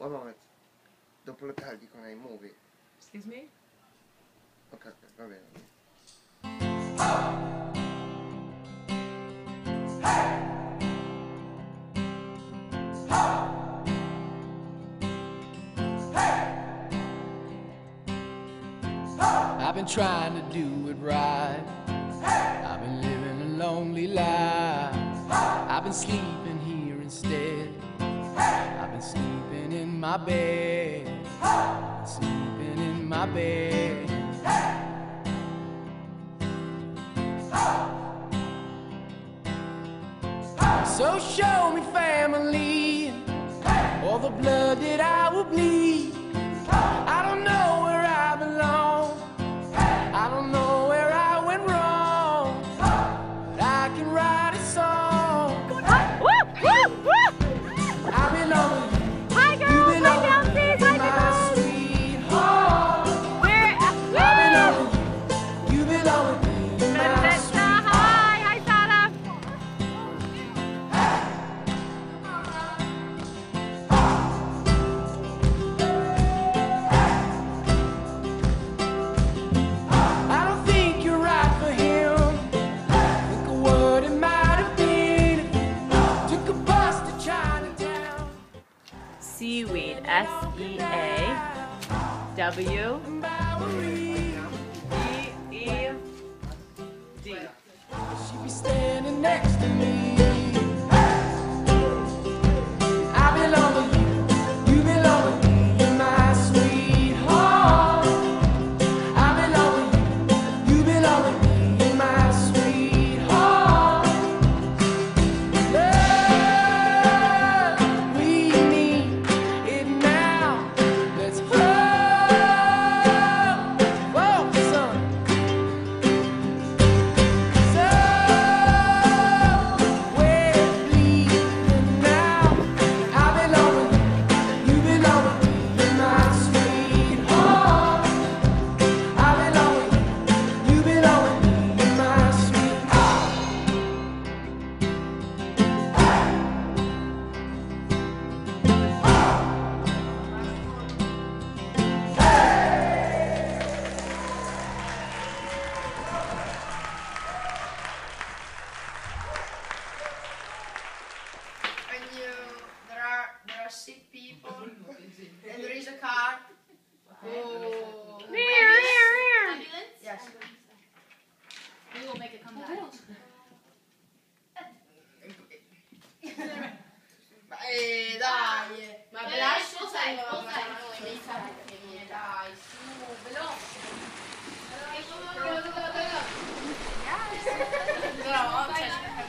One moment. Dopo lo tagli con i movie. Excuse me? Ok, va bene. I've been trying to do it right. I've been living a lonely life. I've been sleeping here instead. I've been sleeping in my bed. Sleeping in my bed. So show me family, all the blood that I will bleed. I don't know where I belong. I don't know where I went wrong. But I can write a song. I belong with you. Hi girls, You belong hi with Downsies, me, hi my girls. sweetheart. I belong with you. You belong with me, my sweetheart. Hi Sarah. I don't think you're right for him. Think of what it might have been. Took a bus to Chinatown. Seaweed. S-E-A-W-E-E-D. She be standing next to me. I belong with you. You belong with me. You're my sweetheart. I belong with you. You belong with me. You're my sweetheart. Love, we need it now. Let's focus on. So we're bleeding now. I belong with you. You belong with me. You're my sweetheart. I belong with you. You belong with me. You're my sweetheart. And there are sick people, and there is a car. Oh, ambulance? Yes. We will make it come back. Dai, ma lascia Cos'è? dai, su, veloce. No, cioè,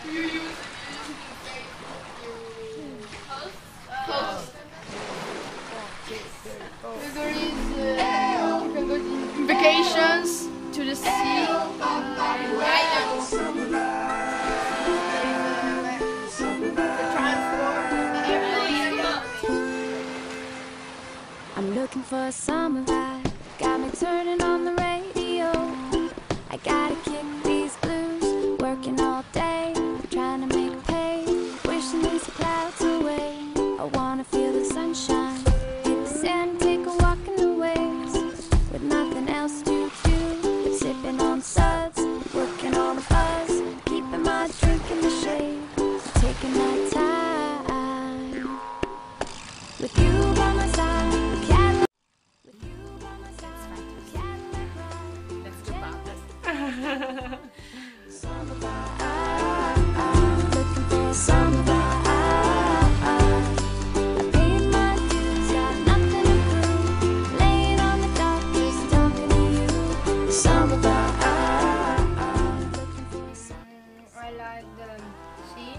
there is you can go in vacations to the sea, islands, the transport, everything. I'm looking for a summer vibe. Got me turning on the radio. I gotta kick these blues. Working all day, trying to make pay. Wishing these clouds away. I wanna feel the sunshine. Hit the sand, take a walk in the waves. With nothing else to do but sipping on suds. Working on the buzz. Keeping my drink in the shade. Taking my time. With you by my side. With you by my side. Cadillac ride. Let's do that. Summer vibe. Looking for a summer vibe. I paid my dues, got nothing to prove. Laying on the dock, just talking to you. Summer vibe. Looking for a summer. I like the sea.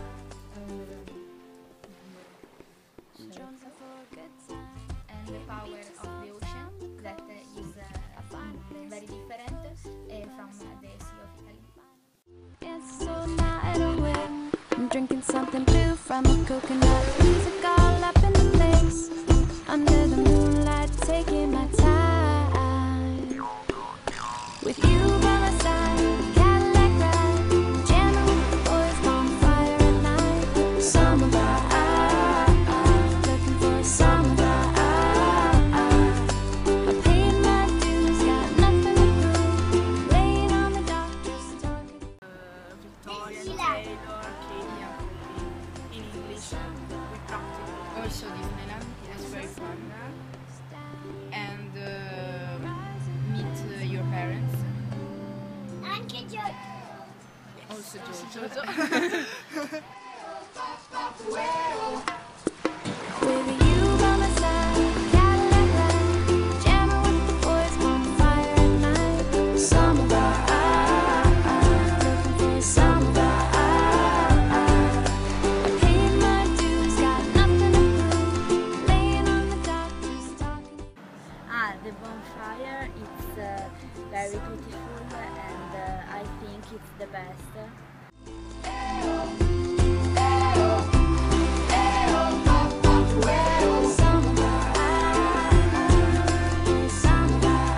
Drums are for a good time. And the power of the ocean that is very different from the Sea of Italy. It's so night away. I'm drinking something blue from a coconut. Music all up in the place. Under the moonlight, taking my time. With you by my side, Cadillac ride. Jamming with the boys, bonfire at night. Summer vibe. Looking for a summer vibe. also Disneyland. It was very fun. And meet your parents. Anche Giorgio. Also Giorgio. With you by my side, Cadillac ride, jamming with the boys, bonfire at night. Summer vibe, looking for a summer vibe. Paid my dues, got nothing to prove. Laying on the dock, just talking. The bonfire, it's very beautiful and I think it's the best. Summer vibe, summer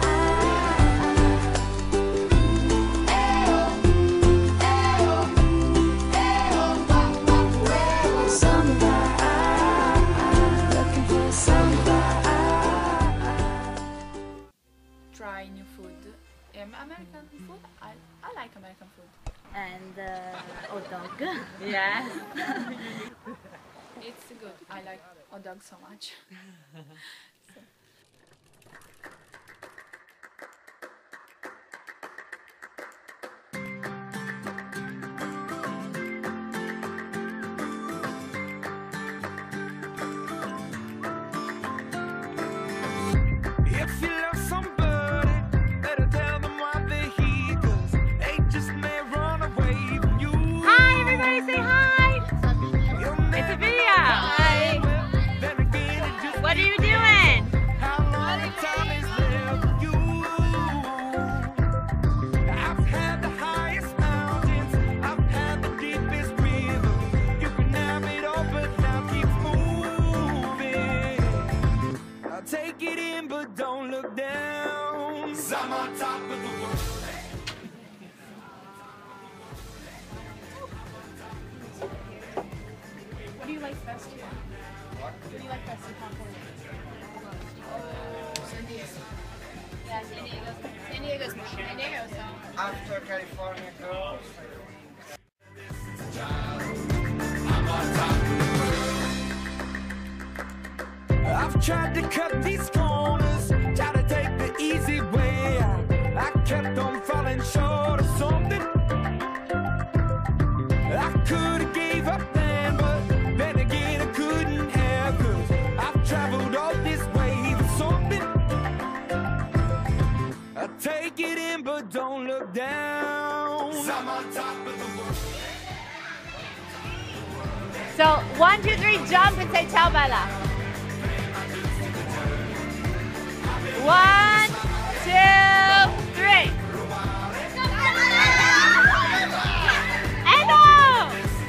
vibe, summer vibe, looking for a summer vibe. Try new food. American food? I like American food. And hot dog. Yes. It's good. I like hot dog so much. If you love somebody, better tell them why they're here, 'cause they just may run away from you. Hi, everybody, say hi. You'll It's a never video. know. Well, then again, it just What are you doing? how long time is left for you. I've had the highest mountains, I've had the deepest river. You can have it all, but now keep moving. I'll take it in, but don't look down. 'Cause I'm on top of the world. What do you like best here? What do you like best in California? San Diego. Yeah, San Diego. San Diego's more. San Diego, so. After California girls. I've tried to cut these corners, try to take the easy way out. I kept on falling short of something. I could have gave up then, but then again I couldn't have, 'cause I've traveled all this way for something. I take it in, but don't look down. 'Cause I'm on top of the world. So 1, 2, 3, jump and say ciao, Bella. 1, 2, 3. And on!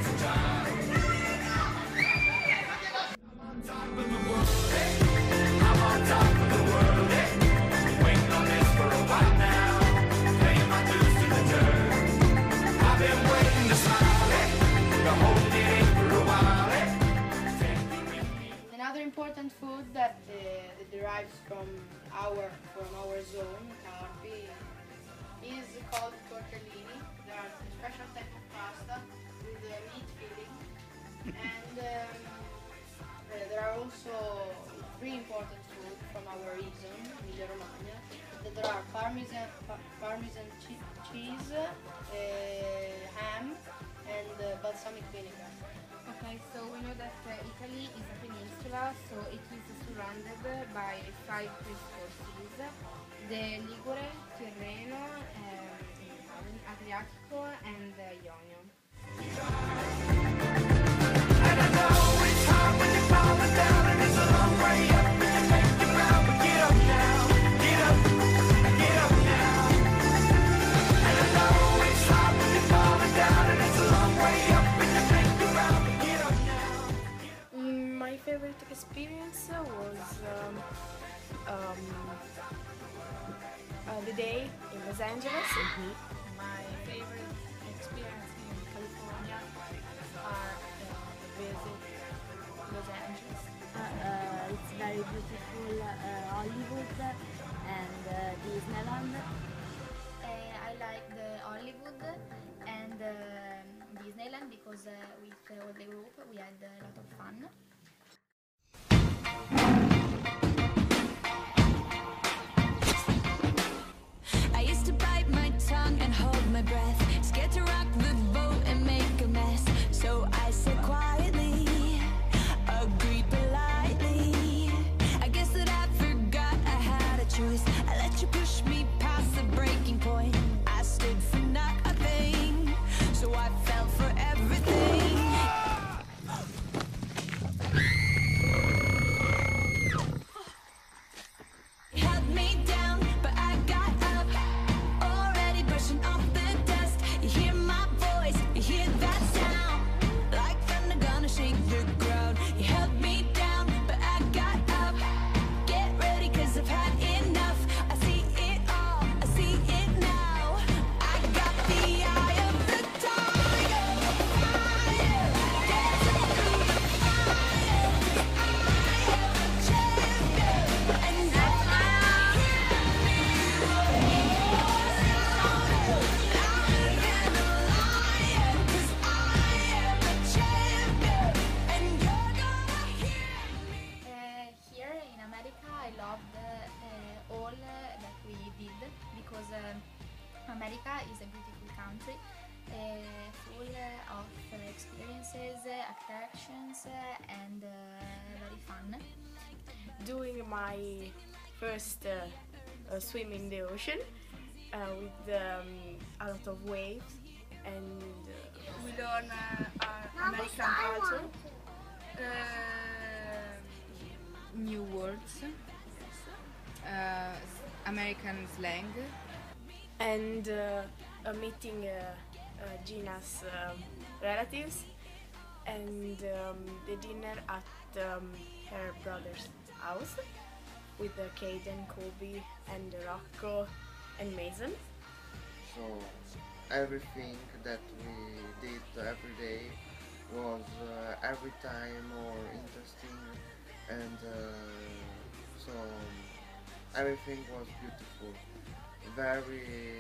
Another important food that derives from our zone, Carpi, is called tortellini. They are a special type of pasta with a meat filling, and there are also three important food from our region, Emilia Romagna. There are Parmesan cheese, ham, and balsamic vinegar. Okay, so we know that Italy is a peninsula, so it is surrounded by 5 coasties: the Ligure, Tirreno, Adriatico, and Ionio. And I know it's hard when you're falling down, and it's a long way up, and you make it round, but get up now, get up now. And I know it's hard when you're falling down, and it's a long way up, and you make it round, but get up now. My favorite experience was the day in Los Angeles. My favorite experience in California are visit Los Angeles. It's very beautiful Hollywood and Disneyland. I like the Hollywood and Disneyland because with all the group we had a lot of fun. America is a beautiful country, full of experiences, attractions, and very fun. Doing my first swim in the ocean with a lot of waves, and we learn American culture, New words, American slang. and meeting Gina's relatives, and the dinner at her brother's house with Caden, Kobe, and Rocco and Mason. So everything that we did every day was every time more interesting, and so everything was beautiful. Very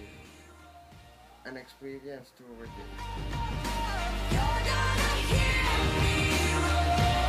an experience to repeat. You're gonna hear me roar.